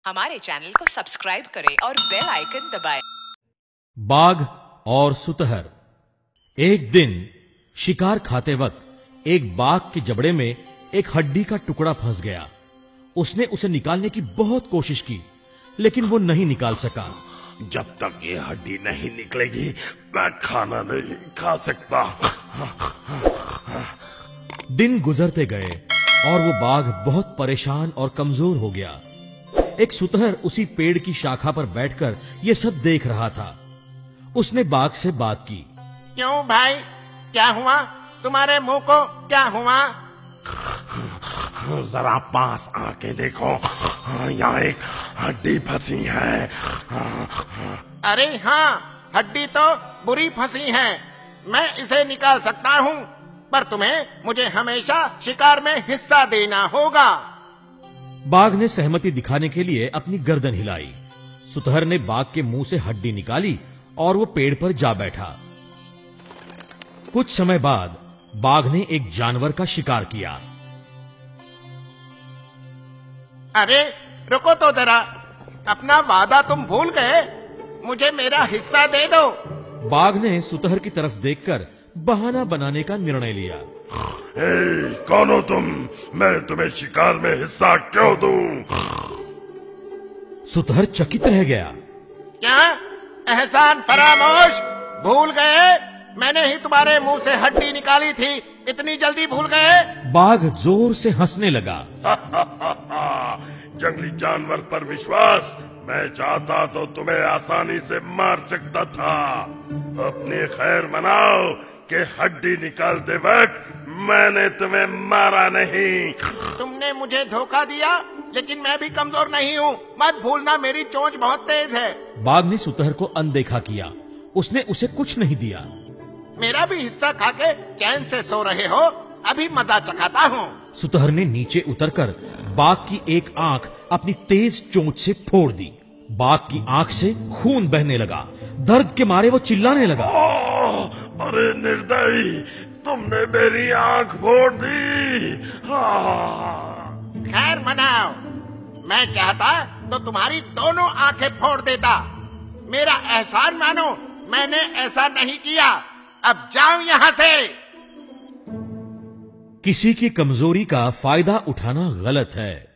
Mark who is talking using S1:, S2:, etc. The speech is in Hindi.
S1: हमारे चैनल को सब्सक्राइब करें और बेल आइकन दबाएं।
S2: बाघ और सुतहर। एक दिन शिकार खाते वक्त एक बाघ के जबड़े में एक हड्डी का टुकड़ा फंस गया। उसने उसे निकालने की बहुत कोशिश की, लेकिन वो नहीं निकाल सका।
S3: जब तक ये हड्डी नहीं निकलेगी मैं खाना नहीं खा सकता।
S2: दिन गुजरते गए और वो बाघ बहुत परेशान और कमजोर हो गया। एक सुतहर उसी पेड़ की शाखा पर बैठकर ये सब देख रहा था। उसने बाघ से बात की।
S4: क्यों भाई, क्या हुआ? तुम्हारे मुंह को क्या हुआ?
S3: जरा पास आके देखो, यहाँ एक हड्डी फंसी है।
S4: अरे हाँ, हड्डी तो बुरी फंसी है। मैं इसे निकाल सकता हूँ, पर तुम्हें मुझे हमेशा शिकार में हिस्सा देना होगा।
S2: बाघ ने सहमति दिखाने के लिए अपनी गर्दन हिलाई। सुतहर ने बाघ के मुंह से हड्डी निकाली और वो पेड़ पर जा बैठा। कुछ समय बाद बाघ ने एक जानवर का शिकार किया।
S4: अरे रुको तो जरा, अपना वादा तुम भूल गए। मुझे मेरा हिस्सा दे दो।
S2: बाघ ने सुतहर की तरफ देखकर बहाना बनाने का निर्णय लिया।
S3: कौन हो तुम? मैं तुम्हें शिकार में हिस्सा क्यों दूं?
S2: सुतहर चकित रह गया।
S4: क्या एहसान फरामोश, भूल गए? मैंने ही तुम्हारे मुंह से हड्डी निकाली थी, इतनी जल्दी भूल गए?
S2: बाघ जोर से हंसने लगा।
S3: जंगली जानवर पर विश्वास? मैं चाहता तो तुम्हें आसानी से मार सकता था। अपनी खैर मनाओ कि हड्डी निकालते वक्त मैंने तुम्हें मारा नहीं।
S4: तुमने मुझे धोखा दिया, लेकिन मैं भी कमजोर नहीं हूँ। मत भूलना, मेरी चोंच बहुत तेज है।
S2: बाघ ने सुतहर को अनदेखा किया। उसने उसे कुछ नहीं दिया।
S4: मेरा भी हिस्सा खाके चैन से सो रहे हो, अभी मजा चखाता हूँ।
S2: सुतहर ने नीचे उतरकर बाघ की एक आंख अपनी तेज चोंच से फोड़ दी। बाघ की आंख से खून बहने लगा। दर्द के मारे वो चिल्लाने लगा।
S3: अरे निर्दयी, तुमने मेरी आंख फोड़ दी।
S4: खैर मनाओ, मैं चाहता तो तुम्हारी दोनों आंखें फोड़ देता। मेरा एहसान मानो, मैंने ऐसा नहीं किया। अब जाओ यहाँ से।
S2: किसी की कमजोरी का फायदा उठाना गलत है।